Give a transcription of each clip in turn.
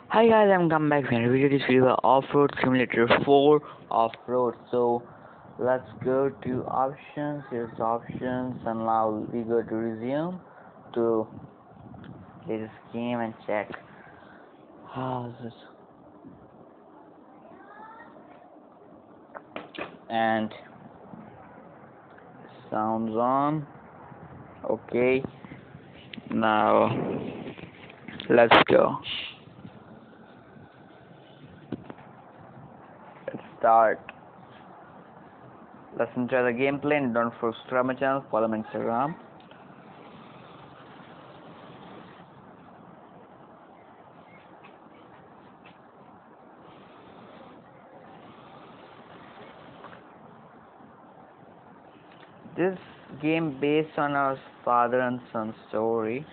Hi guys, I'm come back and video this video Off-Road Simulator 4 Off-Road. So let's go to options. Here's options, and now we go to resume to play this game and check how this and sounds on. Okay, now let's go. Let's start. Let's enjoy the gameplay and don't forget to subscribe my channel, follow my Instagram. This game based on our father and son story.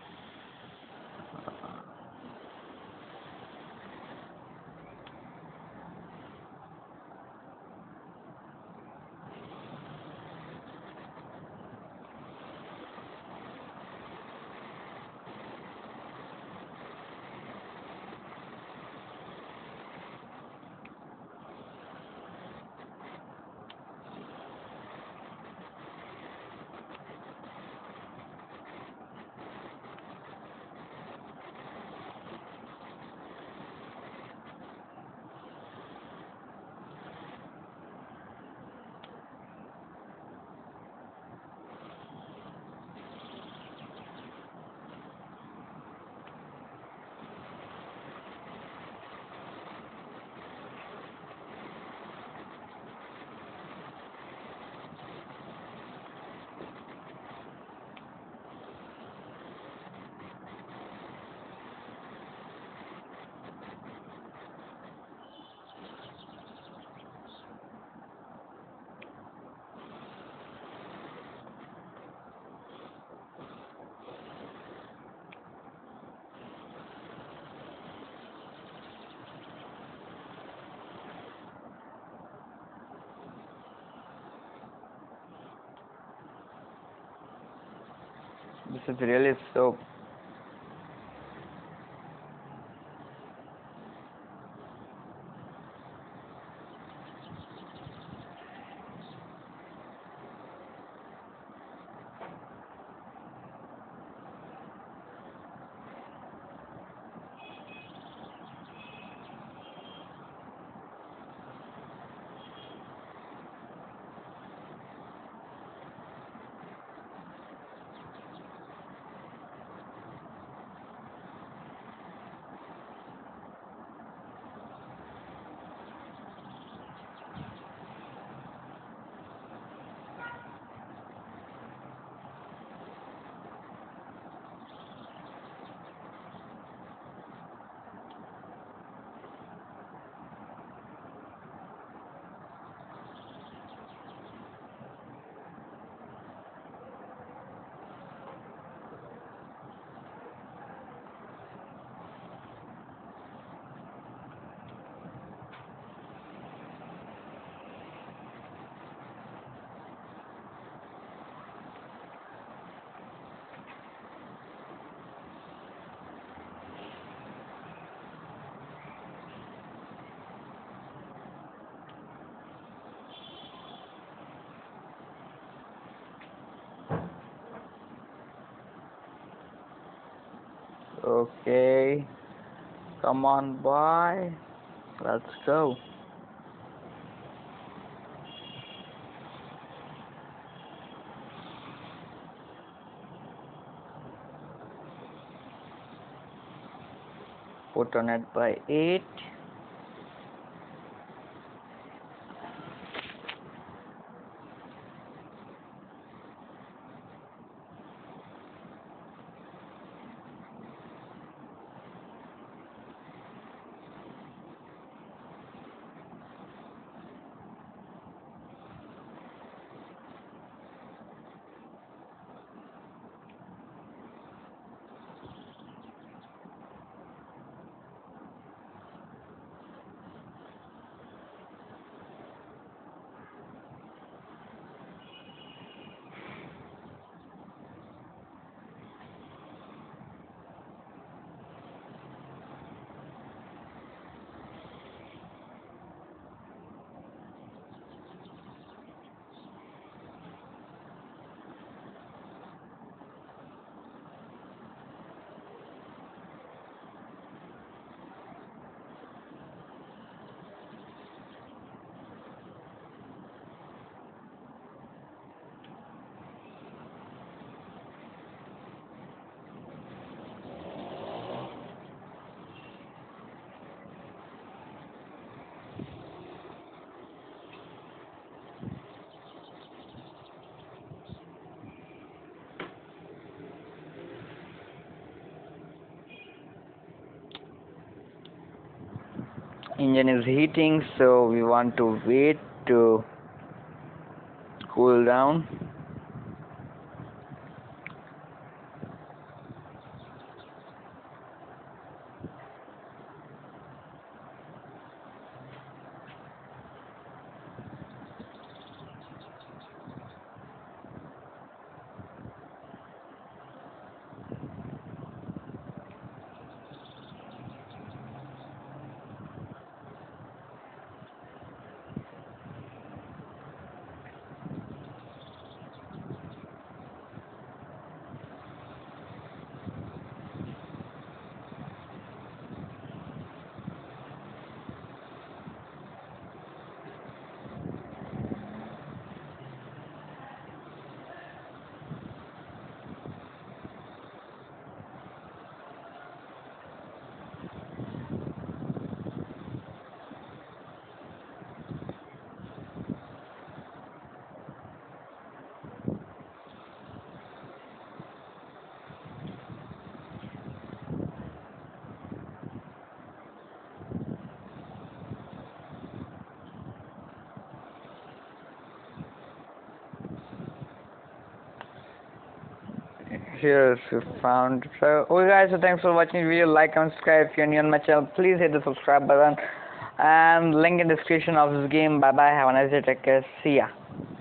This is really so. Okay, come on by. Let's go. Put on it by 8. engine is heating, so we want to wait to cool down. Here's we found. So okay guys, so thanks for watching the video. Like and subscribe if you're new on my channel. Please hit the subscribe button and link in the description of this game. Bye bye, have a nice day, take care, see ya.